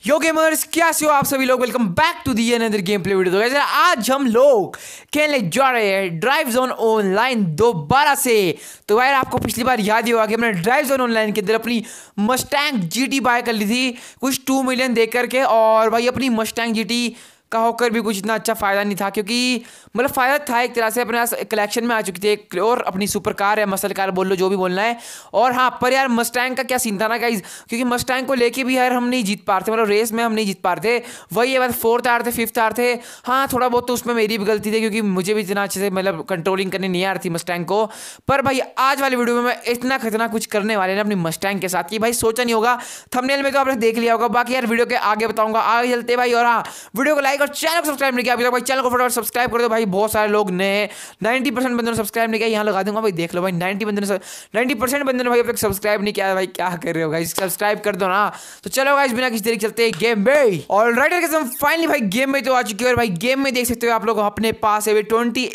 यो gamers, क्या हो आप सभी लोग। Welcome back to the another game play video. तो आज हम लोग खेलने जा रहे हैं ड्राइव जोन ऑनलाइन दोबारा से। तो यार आपको पिछली बार याद ही होगा कि हमने ड्राइव जोन ऑनलाइन के अंदर अपनी मस्टैंग जीटी बाय कर ली थी कुछ 2 मिलियन दे करके। और भाई अपनी मस्टैंग जीटी का होकर भी कुछ इतना अच्छा फ़ायदा नहीं था, क्योंकि मतलब फ़ायदा था एक तरह से, अपने पास कलेक्शन में आ चुकी थी एक और अपनी सुपर कार है, मसल कार बोल लो, जो भी बोलना है। और हाँ, पर यार मस्टैंग का क्या सीन था ना गाइस, क्योंकि मस्टैंग को लेके भी यार हम नहीं जीत पा रहे थे, मतलब रेस में हम नहीं जीत पा रहे थे। वही है, बस 4th आ रहे थे 5th आ रहे थे। हाँ थोड़ा बहुत तो उसमें मेरी भी गलती थी, क्योंकि मुझे भी इतना अच्छे से मतलब कंट्रोलिंग करने नहीं आ रही थी मस्टैंग को। पर भाई आज वाली वीडियो में मैं इतना खतरनाक कुछ करने वाले हैं अपनी मस्टैंग के साथ कि भाई सोचा नहीं होगा। थंबनेल में तो आपने देख लिया होगा, बाकी यार वीडियो के आगे बताऊंगा, आगे चलते भाई। और हाँ, वीडियो को लाइक और चैनल को सब्सक्राइब नहीं किया अभी तक भाई, चैनल को फटाफट सब्सक्राइब कर दो भाई। बहुत सारे लोग नए 90% बंदों ने सब्सक्राइब नहीं किया, यहाँ लगा दूंगा भाई, देख लो भाई 90% बंदों ने भाई अब तक सब्सक्राइब नहीं किया भाई। क्या कर रहे हो गाइस, सब्सक्राइब कर दो ना। तो चलो गाइस बिना किसी देरी चलते हैं गेम में। ऑलराइट गाइस, फाइनली भाई गेम में तो आ चुके हैं। और भाई गेम में देख सकते हो आप लोग अपने पास है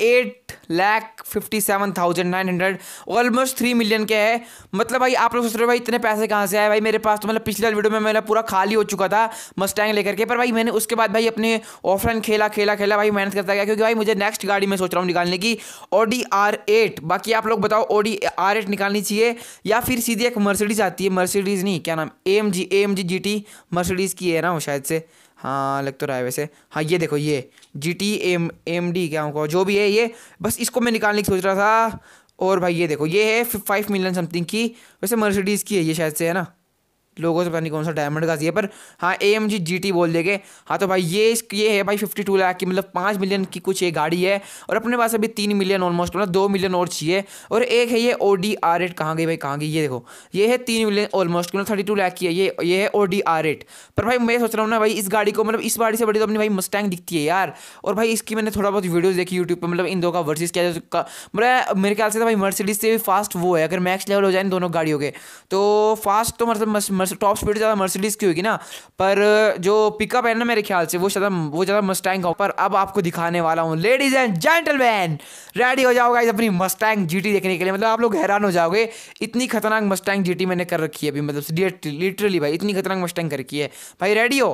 28,57,900 ऑलमोस्ट 3 मिलियन के है। मतलब भाई आप लोग सोच रहे हो भाई इतने पैसे कहाँ से आए भाई मेरे पास। तो मतलब पिछले वीडियो में मेरा पूरा खाली हो चुका था मस्टैंग लेकर के, पर भाई मैंने उसके बाद भाई अपने ऑफलाइन खेला भाई, मेहनत करता गया, क्योंकि भाई मुझे नेक्स्ट गाड़ी में सोच रहा हूँ निकालने की, ऑडी R8। बाकी आप लोग बताओ ऑडी R8 निकालनी चाहिए या फिर सीधी एक मर्सिडीज आती है, मर्सिडीज नहीं क्या नाम, AMG GT मर्सिडीज की है ना वो शायद से, हाँ लग तो रहा है वैसे। हाँ ये देखो, ये GT AMD क्या होगा जो भी है, ये बस इसको मैं निकालने की सोच रहा था। और भाई ये देखो, ये है 5 मिलियन समथिंग की, वैसे मर्सिडीज़ की है ये शायद से, है ना, लोगों से पता नहीं कौन सा डायमंड का है, पर हाँ AMG GT बोल देंगे। हाँ तो भाई ये है भाई 52 लाख की, मतलब 5 मिलियन की कुछ ये गाड़ी है। और अपने पास अभी 3 मिलियन ऑलमोस्ट, मतलब 2 मिलियन और चाहिए। और एक है ये ऑडी R8, कहाँ गई भाई, कहाँ गई, ये देखो, ये है 3 मिलियन ऑलमोस्ट, मतलब 32 लाख की है ये है ऑडी R8। पर भाई मैं सोच रहा हूँ ना भाई, इस गाड़ी को मतलब इस गाड़ी से बड़ी तो अपनी भाई मस्टैंग दिखती है यार। और भाई इसकी मैंने थोड़ा बहुत वीडियोज़ देखी यूट्यूब पर, मतलब इन दो का वर्सेस क्या, मतलब मेरे ख्याल से तो भाई मर्सिडीज से भी फास्ट वो है, अगर मैक्स लेवल हो जाए इन दोनों गाड़ियों के तो फास्ट तो मतलब टॉप स्पीड ज़्यादा मर्सिडीज की होगी ना, पर जो पिकअप है ना मेरे ख्याल से वो ज़्यादा मस्टैंग का। पर अब आपको दिखाने वाला हूँ लेडीज एंड जेंटलमैन, रेडी हो जाओ गाइस अपनी मस्टैंग जीटी देखने के लिए। मतलब आप लोग हैरान हो जाओगे, इतनी खतरनाक मस्टैंग जीटी मैंने कर रखी है अभी, मतलब लिटरली भाई इतनी खतरनाक मस्टैंग कर रखी है भाई। रेडी हो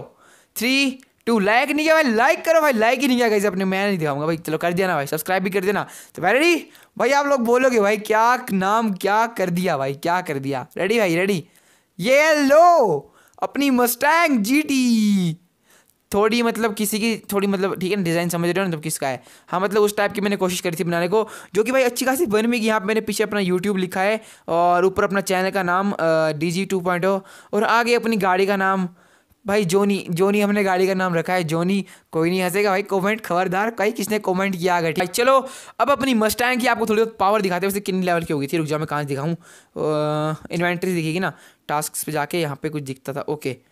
3 2, लाइक नहीं किया भाई, लाइक करो भाई, लाइक ही नहीं किया गाइस अपने, मैं नहीं दिखाऊंगा भाई। चलो कर दिया ना भाई, सब्सक्राइब भी कर देना। तो भाई रेडी भाई, आप लोग बोलोगे भाई क्या नाम, क्या कर दिया भाई, क्या कर दिया। रेडी भाई रेडी, ये लो अपनी मस्टैंग जीटी। थोड़ी मतलब किसी की थोड़ी मतलब ठीक है ना, डिज़ाइन समझ रहे हो ना तो किसका है। हाँ मतलब उस टाइप की मैंने कोशिश करी थी बनाने को, जो कि भाई अच्छी खासी बन भी गई। यहाँ पे मैंने पीछे अपना यूट्यूब लिखा है और ऊपर अपना चैनल का नाम DG 2.0 और आगे अपनी गाड़ी का नाम भाई जोनी हमने गाड़ी का नाम रखा है जोनी। कोई नहीं हंसेगा भाई, कमेंट खबरदार भाई किसने कमेंट किया आगे। भाई चलो अब अपनी मस्टैंग की आपको थोड़ी बहुत पावर दिखाते हैं, वैसे कितनी लेवल की होगी थी, रुक जाओ मैं कहाँ से दिखाऊँ। इन्वेंट्री दिखेगी ना, टास्क पे जाके यहाँ पे कुछ दिखता था।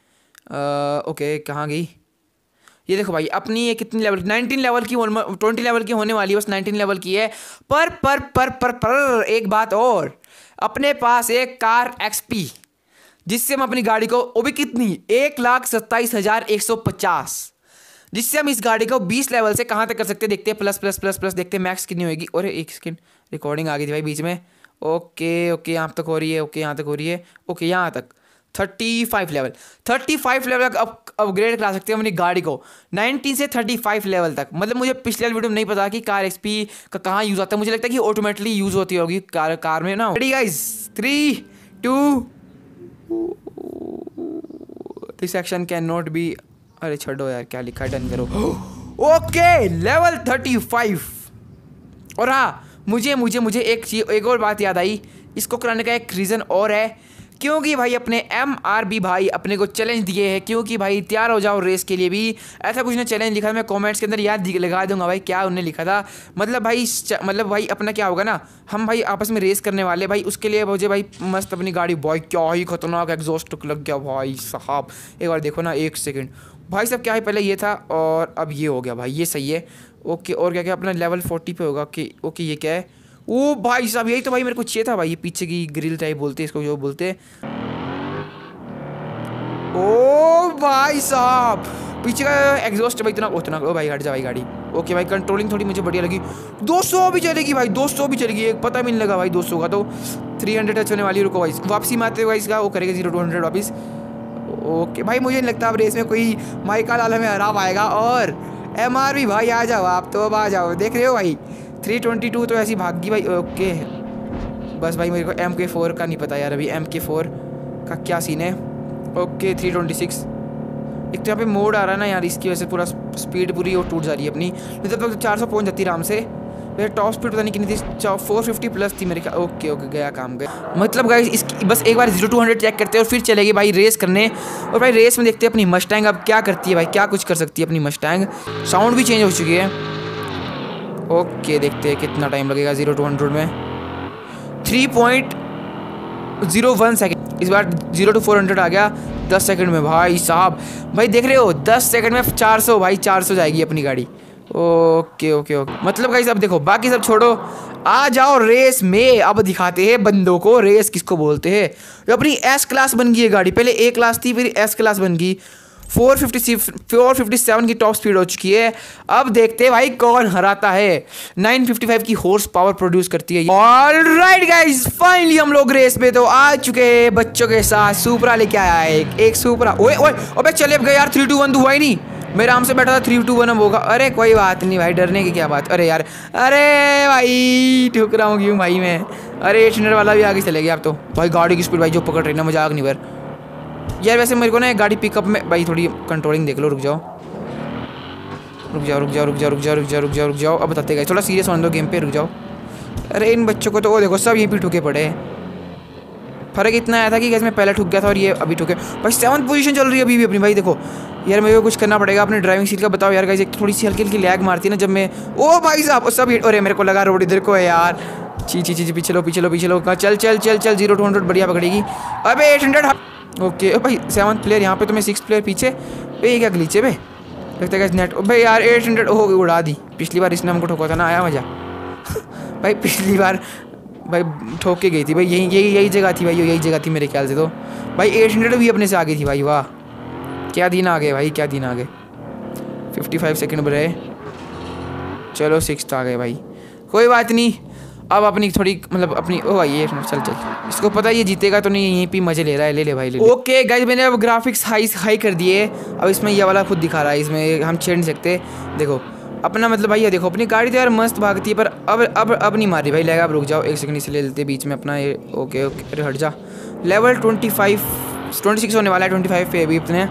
ओके कहाँ गई, ये देखो भाई अपनी ये कितनी लेवल, 19 लेवल की, 20 लेवल की होने वाली है, बस 19 लेवल की है। पर एक बात और, अपने पास एक कार XP जिससे हम अपनी गाड़ी को, वो भी कितनी, 1,27,150, जिससे हम इस गाड़ी को 20 लेवल से कहाँ तक कर सकते हैं देखते हैं। प्लस प्लस प्लस प्लस देखते हैं मैक्स कितनी होगी। और एक सेकेंड, रिकॉर्डिंग आ गई थी भाई बीच में। ओके यहाँ तक हो रही है, ओके यहाँ तक हो रही है, ओके यहाँ तक 35 लेवल तक अपग्रेड करा सकते हैं अपनी गाड़ी को, 19 से 35 लेवल तक। मतलब मुझे पिछले वीडियो में नहीं पता कि कार XP का कहाँ यूज़ आता है, मुझे लगता है कि ऑटोमेटिकली यूज़ होती होगी कार में ना। Ready guys 3 2, this action can not be, अरे छोड़ो यार क्या लिखा है, डन करो। Okay level 35। और हाँ मुझे एक और बात याद आई, इसको कराने का एक रीज़न और है, क्योंकि भाई अपने MRB भाई अपने को चैलेंज दिए हैं, क्योंकि भाई तैयार हो जाओ रेस के लिए भी, ऐसा कुछ ने चैलेंज लिखा था। मैं कमेंट्स के अंदर याद लगा दूंगा भाई क्या उन्होंने लिखा था। मतलब भाई अपना क्या होगा ना, हम भाई आपस में रेस करने वाले भाई, उसके लिए मुझे भाई मस्त अपनी गाड़ी, भाई क्या ही खतरनाक एग्जॉस्ट लग गया भाई साहब। एक बार देखो ना, एक सेकेंड भाई साहब, क्या है पहले ये था और अब ये हो गया भाई, ये सही है। ओके और क्या अपना लेवल 40 पे होगा। ओके ये क्या है, ओ भाई साहब यही तो भाई मेरे को चाहिए था भाई, ये पीछे की ग्रिल टाइप बोलते हैं इसको, जो बोलते हैं। ओ भाई साहब पीछे का एग्जॉस्ट भाई इतना ओ भाई हट जा भाई गाड़ी। ओके भाई कंट्रोलिंग थोड़ी मुझे बढ़िया लगी, 200 भी चलेगी भाई, 200 भी चलेगी, एक पता भी नहीं लगा भाई 200 का। तो 300 टच होने वाली, रुको भाई वापसी में आते हुए इसका वो करेगा 0 to 100 वापस। ओके भाई, मुझे नहीं लगता अब रेस में कोई माइका लाल हमें हरा पाएगा। और MR भी भाई आ जाओ आप तो, अब आ जाओ, देख रहे हो भाई 322 तो ऐसी भागी भाई। ओके बस भाई, मेरे को MK4 का नहीं पता यार अभी, MK4 का क्या सीन है। ओके 326, एक तो यहाँ पे मोड आ रहा है ना यार, इसकी वजह से पूरा स्पीड पूरी वो टूट जा रही है अपनी, नहीं तो 400 पहुँच जाती आराम से। मेरे टॉप स्पीड पता नहीं कितनी थी, 450 प्लस थी मेरे ख्याल। ओके गया काम गया। मतलब गाइस इसकी बस एक बार 0 to 100 चेक करते हैं और फिर चलेगी भाई रेस करने। और भाई रेस में देखते हैं अपनी मस्टैंग अब क्या करती है भाई, क्या कुछ कर सकती है अपनी मस्टैंग। साउंड भी चेंज हो चुकी है। ओके देखते हैं कितना टाइम लगेगा 0 to 100 में। 3.01 सेकेंड। इस बार 0 to 400 आ गया 10 सेकंड में भाई साहब। भाई देख रहे हो 10 सेकंड में 400 भाई, 400 जाएगी अपनी गाड़ी। ओके मतलब गाइस अब देखो बाकी सब छोड़ो, आ जाओ रेस में। अब दिखाते हैं बंदों को रेस किसको बोलते हैं। तो अपनी S क्लास बन गई है गाड़ी, पहले A क्लास थी फिर S क्लास बन गई। 457 की टॉप स्पीड हो चुकी है। अब देखते हैं भाई कौन हराता है। 955 की हॉर्स पावर प्रोड्यूस करती है। ऑलराइट गाइस, फाइनली हम लोग रेस में तो आ चुके हैं बच्चों के साथ। सुपरा लेके आया है एक सुपरा। ओए अबे चले अब गए यार, 3-2-1 तो हुआ ही नहीं। मैं आराम से बैठा था 3-2-1 अब होगा। अरे कोई बात नहीं भाई, डरने की क्या बात। अरे यार, अरे भाई ठुक रहा हूँ क्यों भाई मैं। अरे 800 वाला भी आगे चले गया अब तो। भाई गाड़ी की स्पीड भाई जो पकड़ रही ना, मजाक नहीं भर यार। वैसे मेरे को ना गाड़ी पिकअप में भाई थोड़ी कंट्रोलिंग देख लो। रुक जाओ। अब बताते गए, थोड़ा सीरियस होने दो गेम पे, रुक जाओ। अरे इन बच्चों को तो वो देखो सब यहीं पे ठुके पड़े। फर्क इतना आया था कि मैं पहले ठुक गया था और ये अभी ठुके। भाई 7th पोजीशन चल रही है अभी भी अपनी। भाई देखो यार, मेरे को कुछ करना पड़ेगा अपनी ड्राइविंग सीट का। बताओ यार गाइस, एक थोड़ी सी हल्की लैग मारती है ना जब मैं। ओ भाई साहब सब हिट। अरे मेरे को लगा रोड इधर को है यार। ची पीछे लो। चल 0 to 100 बढ़िया पकड़ेगी। अबे 800। ओके भाई 7th प्लेयर यहाँ पे, तो मैं 6th प्लेयर पीछे। ये क्या ग्लिच है बे, लगता है नेट। भाई यार 800 हो गई, उड़ा दी। पिछली बार इसने हमको ठोका था ना, आया मजा। भाई पिछली बार भाई ठोक के गई थी भाई, यही जगह थी भाई, यही जगह थी मेरे ख्याल से। तो भाई 800 भी अपने से आगे थी भाई। वाह क्या दिन आ गए भाई, क्या दिन आ गए। 55 सेकंड में रहे। चलो 6th आ गए भाई, कोई बात नहीं। अब अपनी थोड़ी मतलब अपनी ओ भाई ये चल इसको पता है ये जीतेगा तो नहीं, यहीं पे मजे ले रहा है। ले भाई ले। ओके गाइस, मैंने अब ग्राफिक्स हाई कर दिए। अब इसमें ये वाला खुद दिखा रहा है, इसमें हम छेड़ नहीं सकते। देखो अपना मतलब भाई ये देखो, अपनी गाड़ी तो यार मस्त भागती है, पर अब नहीं मारी भाई। लेगा अब रुक जाओ 1 सेकंड इसे ले लेते बीच में अपना ये। ओके अरे हट जा। लेवल 26 होने वाला है, 25 पे अभी अपने।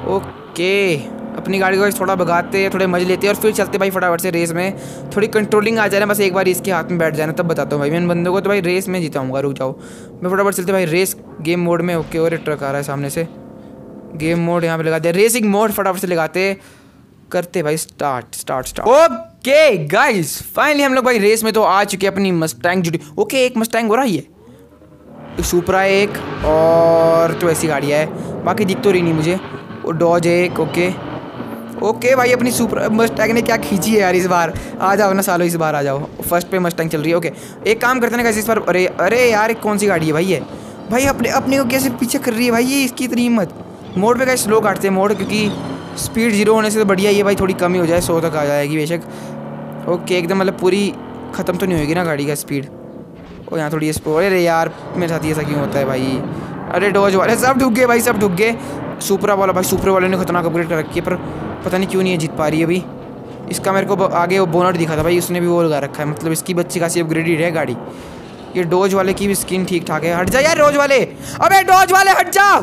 ओके अपनी गाड़ी को थोड़ा भगाते हैं, थोड़े मजे लेते हैं और फिर चलते भाई फटाफट से रेस में। थोड़ी कंट्रोलिंग आ जाए ना, बस एक बार इसके हाथ में बैठ जाए ना, तब बताता हूँ भाई मैं इन बंदों को तो भाई रेस में जीताऊंगा। रुक जाओ, मैं फटाफट चलते भाई रेस गेम मोड में। ओके और ट्रक आ रहा है सामने से। गेम मोड यहाँ पे लगाते हैं, रेसिंग मोड फटाफट से लगाते करते भाई। स्टार्ट। ओके गाइस, फाइनली हम लोग भाई रेस में तो आ चुके हैं। अपनी मस्टैंग जुटी। ओके एक मस्टैंग हो रहा है, एक सुपरा है एक, और तो ऐसी गाड़ियाँ है, बाकी दिख तो रही नहीं मुझे। वो डॉज है एक। ओके भाई अपनी सुपर मस्टैंग ने क्या खींची है यार इस बार। आ जाओ ना सालो, इस बार आ जाओ। फर्स्ट पे मस्टैंग चल रही है। ओके एक काम करते हैं ना इस बार। अरे यार कौन सी गाड़ी है भाई ये। भाई अपने को कैसे पीछे कर रही है भाई ये, इसकी इतनी हिम्मत। मोड पे कैसे स्लो काटते हैं मोड, क्योंकि स्पीड 0 होने से तो बढ़िया ये भाई थोड़ी कम ही हो जाए, 100 तक आ जाएगी बेशक। ओके एकदम मतलब पूरी ख़त्म तो नहीं होगी ना गाड़ी का स्पीड। और यहाँ थोड़ी स्पोर्ट। अरे यार मेरे साथ ऐसा क्यों होता है भाई। अरे डॉज वाले सब ढुक गए भाई, सब ढुक गए। सुपरा वाला भाई, सुपरा वाले ने खतरनाक अपग्रेड कर रखी है, पर पता नहीं क्यों नहीं है जीत पा रही है अभी। इसका मेरे को आगे वो बोनट दिखा था भाई, उसने भी वो लगा रखा है, मतलब इसकी बच्ची खासी अपग्रेडेड है गाड़ी। ये डॉज वाले की भी स्किन ठीक ठाक है। हट जा यार डॉज वाले, अबे डॉज वाले हट जा।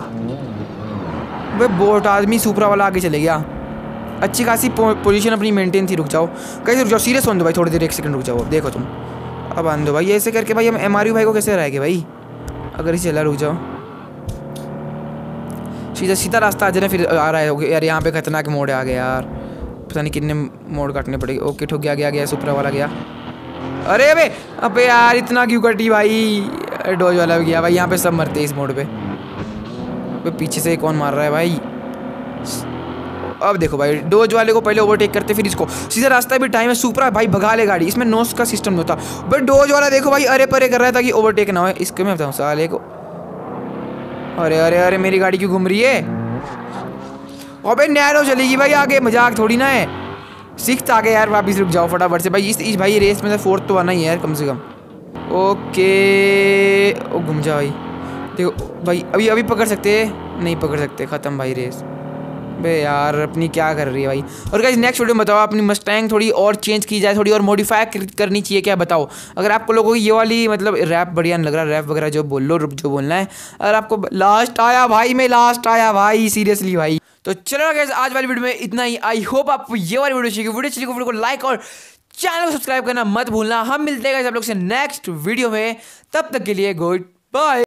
भाई बोट आदमी सुपरा वाला आगे चले गया। अच्छी खासी पोजीशन अपनी मेंटेन थी। रुक जाओ कैसे, रुक जाओ सीरियस होने दो भाई थोड़ी देर, 1 सेकंड रुक जाओ। देखो तुम अब आन दो भाई, ऐसे करके भाई हम MRU भाई को कैसे रहेंगे भाई अगर इसे चला। रुक जाओ सीधा रास्ता आ जाए फिर आ रहा है यार। यहाँ पे खतरनाक मोड़ आ गया यार, पता नहीं कितने मोड़ काटने पड़ेगे। ओके ठुक गया सुपरा वाला गया। अरे अबे यार इतना क्यों कटी भाई। डॉज वाला भी गया भाई। यहाँ पे सब मरते हैं इस मोड़ पे। पीछे से कौन मार रहा है भाई। अब देखो भाई डॉज वाले को पहले ओवरटेक करते फिर इसको। सीधा रास्ता भी टाइम है। सुपरा भाई भगा ले गाड़ी, इसमें नोस का सिस्टम नहीं होता। बट डॉज वाला देखो भाई अरे परे कर रहा है ताकि ओवरटेक ना हो। इसको मैं बताऊँ साले को। अरे मेरी गाड़ी क्यों घूम रही है। अबे नैरो चलेगी भाई आगे, मजाक थोड़ी ना है। 6th आ गए यार, वापिस रुक जाओ फटाफट से भाई। इस भाई रेस में 4th तो आना ही है यार कम से कम। ओके ओ घूम जा भाई। देखो भाई अभी पकड़ सकते हैं। नहीं पकड़ सकते, ख़त्म भाई रेस। बे यार अपनी क्या कर रही है भाई। और गाइस नेक्स्ट वीडियो में बताओ अपनी मस्टैंग थोड़ी और चेंज की जाए, थोड़ी और मॉडिफाई करनी चाहिए क्या, बताओ। अगर आपको लोगों को ये वाली मतलब रैप बढ़िया नहीं लग रहा, रैप वगैरह जो बोल लो, जो बोलना है। अगर आपको लास्ट आया भाई, मैं लास्ट आया भाई, सीरियसली भाई। तो चलो गाइस आज वाली वीडियो में इतना ही। आई होप आपको ये वाली वीडियो को लाइक और चैनल को सब्सक्राइब करना मत भूलना। हम मिलते हैं गाइस आप लोग से नेक्स्ट वीडियो में, तब तक के लिए गुड बाय।